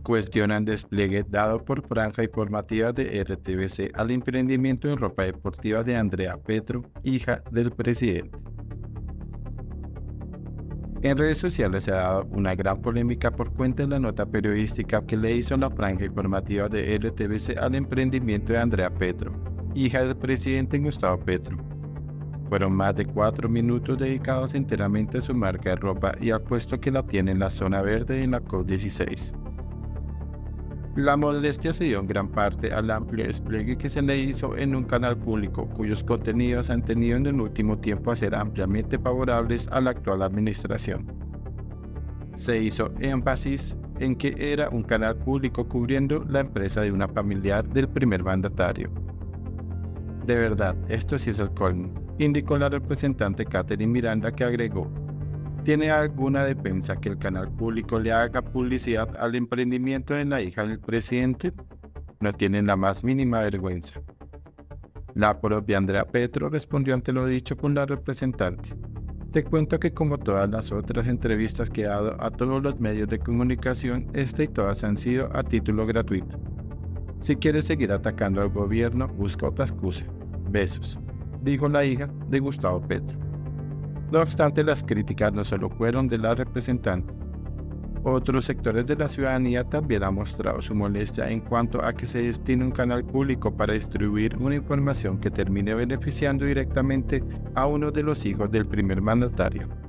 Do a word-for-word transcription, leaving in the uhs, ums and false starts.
Cuestionan despliegue dado por franja informativa de R T B C al emprendimiento en ropa deportiva de Andrea Petro, hija del presidente. En redes sociales se ha dado una gran polémica por cuenta de la nota periodística que le hizo la franja informativa de R T B C al emprendimiento de Andrea Petro, hija del presidente Gustavo Petro. Fueron más de cuatro minutos dedicados enteramente a su marca de ropa y al puesto que la tiene en la zona verde en la COP dieciséis. La molestia se dio en gran parte al amplio despliegue que se le hizo en un canal público cuyos contenidos han tenido en el último tiempo a ser ampliamente favorables a la actual administración. Se hizo énfasis en que era un canal público cubriendo la empresa de una familiar del primer mandatario. De verdad, esto sí es el colmo, indicó la representante Catherine Miranda, que agregó: ¿tiene alguna defensa que el canal público le haga publicidad al emprendimiento de la hija del presidente? No tienen la más mínima vergüenza. La propia Andrea Petro respondió ante lo dicho por la representante: te cuento que como todas las otras entrevistas que he dado a todos los medios de comunicación, esta y todas han sido a título gratuito. Si quieres seguir atacando al gobierno, busca otra excusa. Besos, dijo la hija de Gustavo Petro. No obstante, las críticas no solo fueron de la representante. Otros sectores de la ciudadanía también han mostrado su molestia en cuanto a que se destine un canal público para distribuir una información que termine beneficiando directamente a uno de los hijos del primer mandatario.